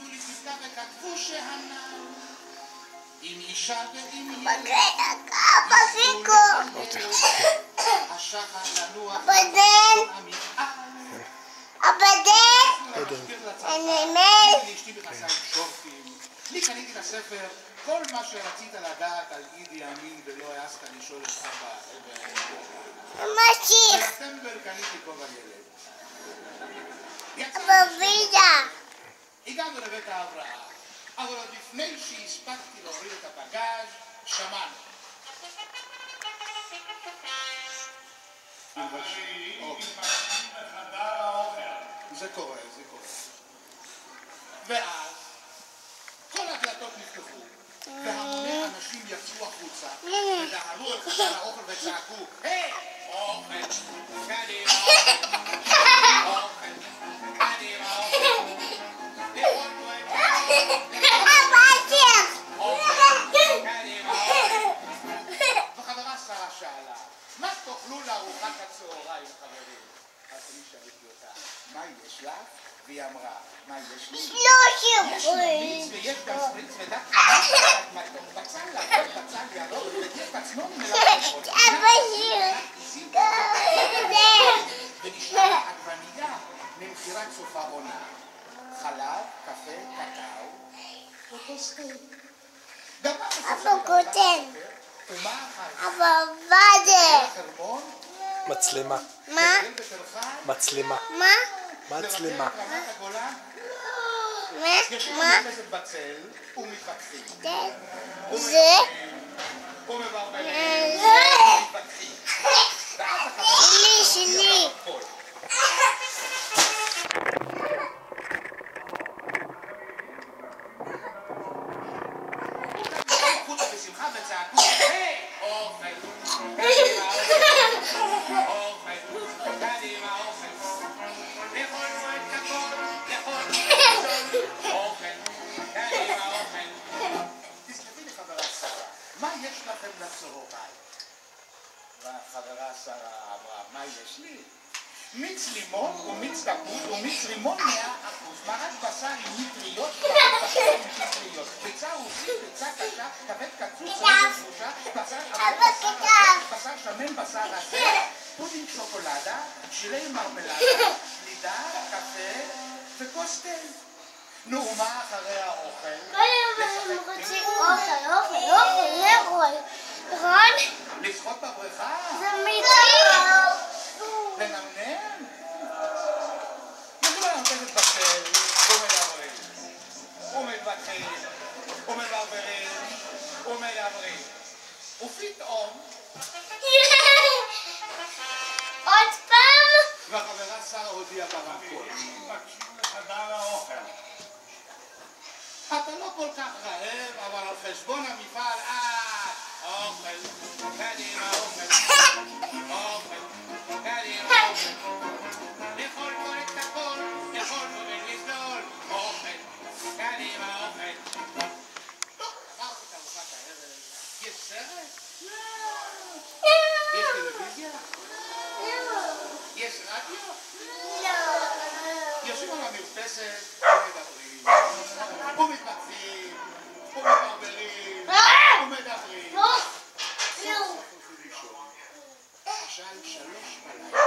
עמדו לפסקה וכתבו שהנ"ל עם אישה ועם ילד השחר לנוח המפעל לאשתי בכנסה עם שורטים. לי קניתי את הספר כל מה שרצית לדעת על אידי אמין ולא העזת לשאול את אבא. בספטמבר קניתי כובע ילד. הגענו לבית ההבראה, אבל עוד לפני שהספקתי להוריד את הבגאז' שמענו. זה קורה. ואז כל הדלתות נפתחו והמוני אנשים יצאו החוצה ודהרו אל חדר האוכל וצעקו היי! אוכל! קדימה אוכל! קדימה אוכל! וחברה שרה שאלה מה תאכלו לארוחת הצהריים חברים? אז אני שאלתי אותה מה יש לך? והיא אמרה, מה יש לי? יש מיץ ויש גם ספריץ ודק מתוק, בצל ירוק ודק פצנון מלאכות ונשאר עגבנייה ממכירת סופה עונה, חלב, קפה, קקאו וכוס תה. אבא קוטן. אבא בדה. מצלמה. מה? מצלמה. מה? מצלמה. מה? זה? שלי. מה יש לכם לצהריים? והחברה שרה אמרה, מה יש לי? מיץ לימון ומיץ תפוז ומיץ רימון 100%, מרק בשר עם מטריות ביצה רוסית, ביצה קשה, כבד קצוץ, סלט גרושה, בשר שמן, בשר רזה, פודינג שוקולדה, שירי מרמלדה, לידה, קפה וכוס תה. נו, מה אחרי האוכל? אנחנו רוצים אוכל. נכון? לשחות בבריכה? זה מיצים. לנמנם? נגמר נותנת בצל, ומדברים, ופתאום עוד פעם? והחברה שרה הודיעה ברמקול. מקשיב לחדר האוכל. אתה לא כל כך רעב, אבל על חשבון המפעל, אוכל, קדימה אוכל, קדימה אוכל, לאכול כל את הכל, לאכול ולסלול, אוכל, קדימה אוכל. טוב, אמרתי את ארוחת הערב, יש סרט? יש טלוויזיה? יש רדיו? יושבים על המרפסת ומדברים, ומתמצאים, ומתברברים, ומדברים. השעה 3 בלילה.